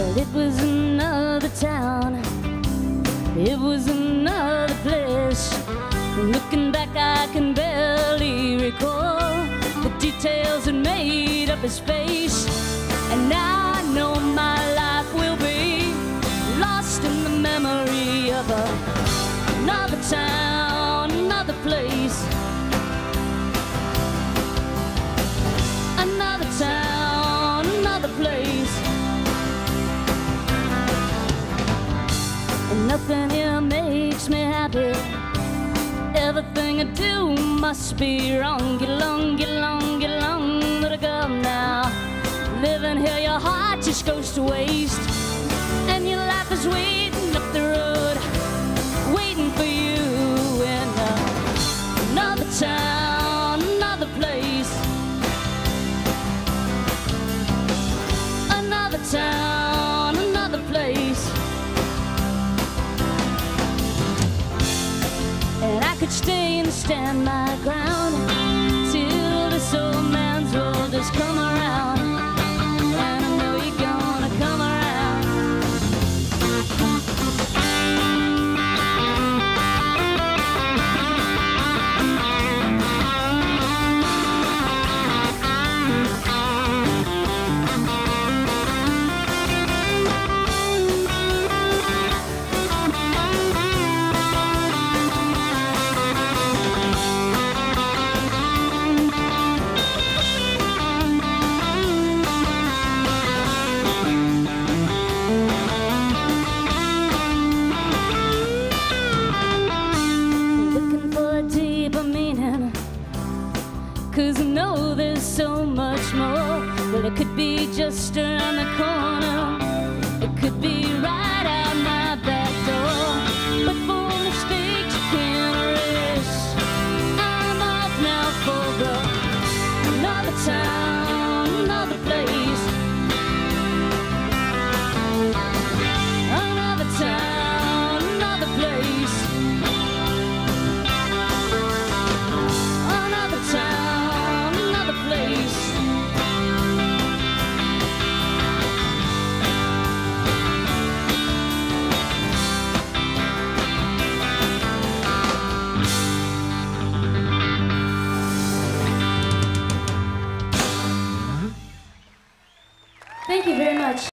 Well, it was another town, it was another place. Looking back, I can barely recall the details that made up his face. And now I know my life will be lost in the memory of another town, another place. Another town, another place. And nothing here makes me happy. Everything I do must be wrong. Get along, get along, get along, little girl now. Living here, your heart just goes to waste. And your life is waiting up the road, waiting for you in another town, another place. Another town, another place. And I could stay and stand my ground till this old man's world has come around. And I know you're gonna come around. Cause I know there's so much more. Well, it could be just around the corner, it could be right out my back door. But for mistakes you can't erase, I'm off now for good. Another town, another place. Another town, another place. Another town, another place. Thank you very much.